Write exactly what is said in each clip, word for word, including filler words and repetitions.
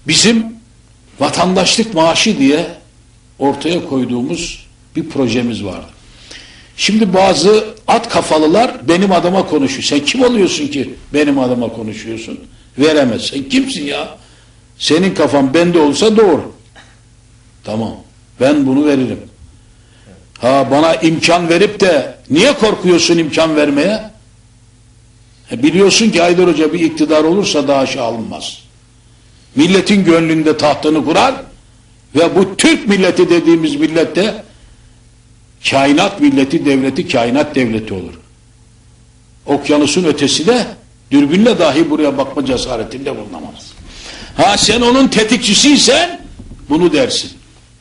bizim vatandaşlık maaşı diye ortaya koyduğumuz bir projemiz vardı. Şimdi bazı at kafalılar benim adıma konuşuyor. Sen kim oluyorsun ki benim adıma konuşuyorsun? Veremez. Sen kimsin ya? Senin kafan bende olsa doğru. Tamam. Ben bunu veririm. Ha, bana imkan verip de niye korkuyorsun imkan vermeye? E biliyorsun ki Haydar Hoca bir iktidar olursa daha aşağı alınmaz. Milletin gönlünde tahtını kurar ve bu Türk milleti dediğimiz millette kainat milleti devleti kainat devleti olur. Okyanusun ötesi de dürbünle dahi buraya bakma cesaretinde bulunamaz. Ha, sen onun tetikçisiysen bunu dersin.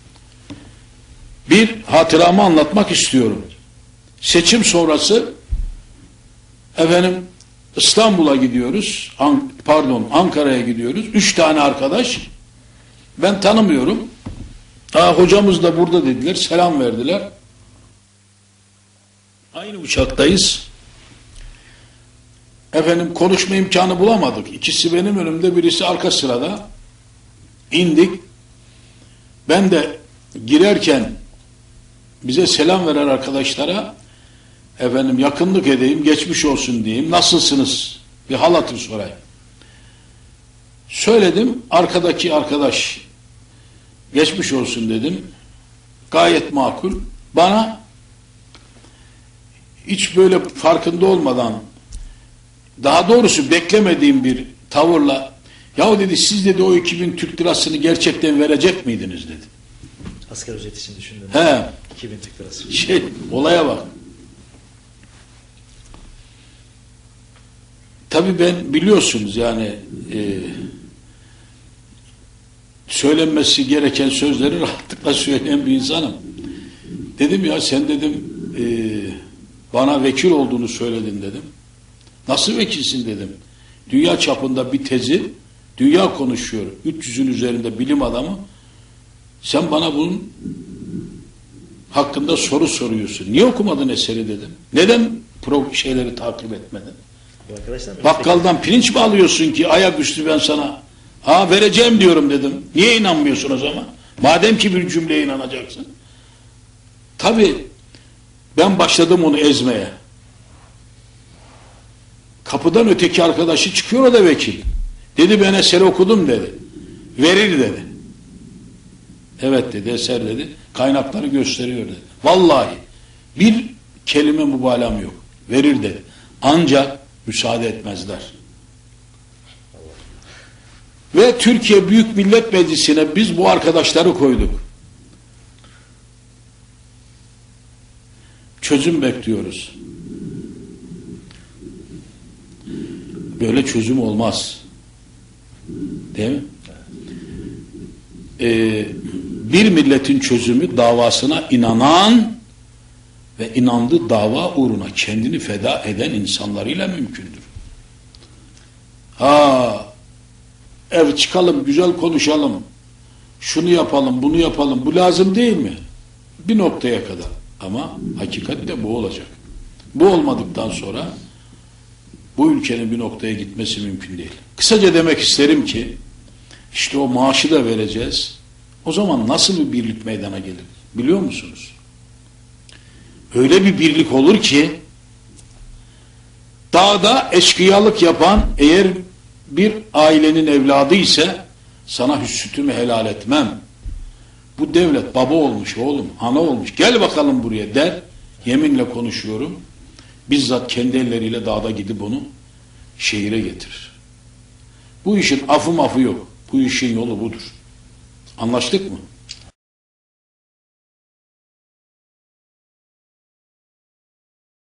Bir hatıramı anlatmak istiyorum. Seçim sonrası efendim İstanbul'a gidiyoruz. An pardon Ankara'ya gidiyoruz. Üç tane arkadaş. Ben tanımıyorum. Ha, hocamız da burada dediler. Selam verdiler. Aynı uçaktayız. Efendim konuşma imkanı bulamadık. İkisi benim önümde, birisi arka sırada. İndik. Ben de girerken bize selam veren arkadaşlara efendim yakınlık edeyim, geçmiş olsun diyeyim. Nasılsınız? Bir hal hatır sorayım. Söyledim. Arkadaki arkadaş geçmiş olsun dedim. Gayet makul. Bana hiç böyle farkında olmadan, daha doğrusu beklemediğim bir tavırla, yahu dedi siz dedi o iki bin Türk lirasını gerçekten verecek miydiniz dedi. Asgari ücret için düşündüm. He. iki bin Türk lirası. Şey, olaya bak. Tabii ben biliyorsunuz yani e, söylenmesi gereken sözleri rahatlıkla söyleyen bir insanım. Dedim ya sen dedim e, bana vekil olduğunu söyledin dedim. Nasıl vekilsin dedim. Dünya çapında bir tezi, dünya konuşuyor. üç yüzün üzerinde bilim adamı. Sen bana bunun hakkında soru soruyorsun. Niye okumadın eseri dedim. Neden pro şeyleri takip etmedin? Bakkaldan pirinç mi alıyorsun ki ayaküstü ben sana ha vereceğim diyorum dedim. Niye inanmıyorsun o zaman? Madem ki bir cümleye inanacaksın. Tabii ben başladım onu ezmeye. Kapıdan öteki arkadaşı çıkıyor, o da vekil. Dedi ben eseri okudum dedi. Verir dedi. Evet dedi, eser dedi. Kaynakları gösteriyor dedi. Vallahi bir kelime mübalağam yok. Verir dedi. Ancak müsaade etmezler. Ve Türkiye Büyük Millet Meclisi'ne biz bu arkadaşları koyduk. Çözüm bekliyoruz. Böyle çözüm olmaz. Değil mi? Ee, bir milletin çözümü davasına inanan ve inandığı dava uğruna kendini feda eden insanlarıyla mümkündür. Ha, ev çıkalım, güzel konuşalım, şunu yapalım, bunu yapalım, bu lazım değil mi? Bir noktaya kadar. Ama hakikatte bu olacak. Bu olmadıktan sonra bu ülkenin bir noktaya gitmesi mümkün değil. Kısaca demek isterim ki işte o maaşı da vereceğiz. O zaman nasıl bir birlik meydana gelir? Biliyor musunuz? Öyle bir birlik olur ki dağda eşkıyalık yapan eğer bir ailenin evladı ise sana sütümü helal etmem. Bu devlet baba olmuş oğlum, ana olmuş. Gel bakalım buraya der. Yeminle konuşuyorum. Bizzat kendi elleriyle dağda gidip onu şehire getirir. Bu işin afı mafı yok. Bu işin yolu budur. Anlaştık mı?